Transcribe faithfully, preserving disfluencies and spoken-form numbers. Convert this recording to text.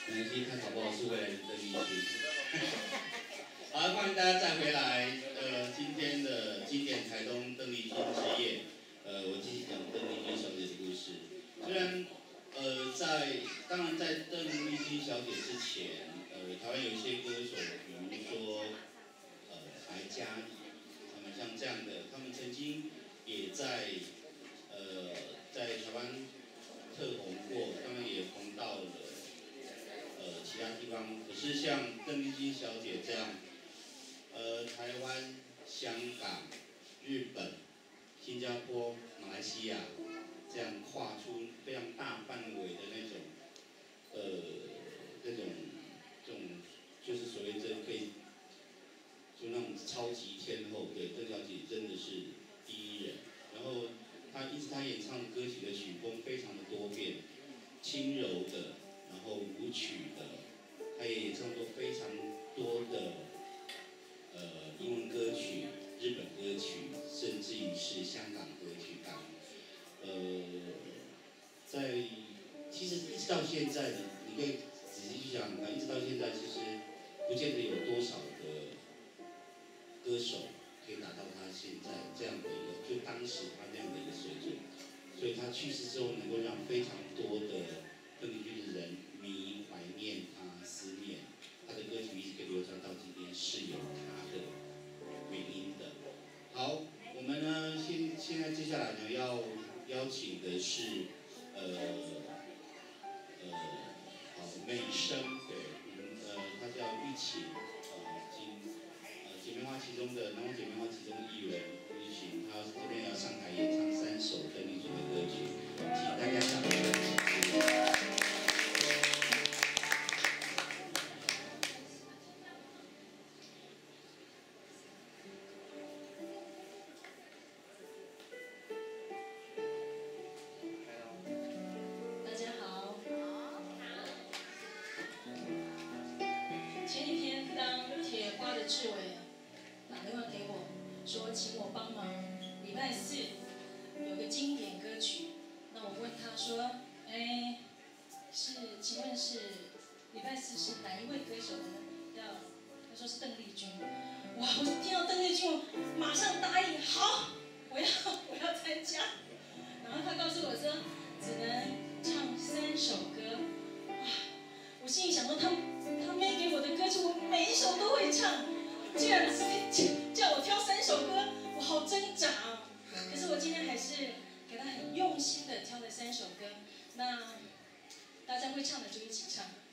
没关系，看好不好是未来的邓丽君。好，欢迎大家再回来。呃，今天的经典台东邓丽君之夜，呃，我继续讲邓丽君小姐的故事。虽然，呃，在当然在邓丽君小姐之前，呃，台湾有一些歌手，比如说，呃，白嘉怡，他们像这样的，他们曾经也在，呃，在台湾特红过，当然也红到了。呃，其他地方，可是像邓丽君小姐这样，呃，台湾、香港、日本、新加坡、马来西亚这样跨出非常大范围的那种，呃，那种这种就是所谓这可以，就那种超级天后，对，邓小姐真的是第一人。然后她一直她演唱的歌曲的曲风非常的多变，轻柔的。然后舞曲的，他也演唱过非常多的呃英文歌曲、日本歌曲，甚至于是香港歌曲等。呃，在其实一直到现在呢，你可以仔细去想想看，一直到现在，其实不见得有多少的歌手可以达到他现在这样的一个，就当时他那样的一个水准。所以他去世之后，能够让非常多的邓丽君的人迷、怀念他、思念他的歌曲，一直可以流传到今天，是有他的原因的。好，我们呢，现现在接下来呢，要邀请的是呃呃好美声，对，我们呃他叫玉琴，呃今呃姐妹花其中的南方姐妹花其中的艺人玉琴，她这边要上台演唱三首邓丽君的歌曲，请大家掌声。 志伟打电话给我，说请我帮忙，礼拜四有个经典歌曲。那我问他说，哎，是，请问是礼拜四是哪一位歌手呢？要，他说是邓丽君。哇，我听到邓丽君，我马上答应，好，我要我要参加。然后他告诉我说，只能唱三首歌。哇，我心里想说，他他妹给我的歌曲，我每一首都会唱。居然叫我挑三首歌，我好挣扎哦。可是我今天还是给他很用心的挑了三首歌，那大家会唱的就一起唱。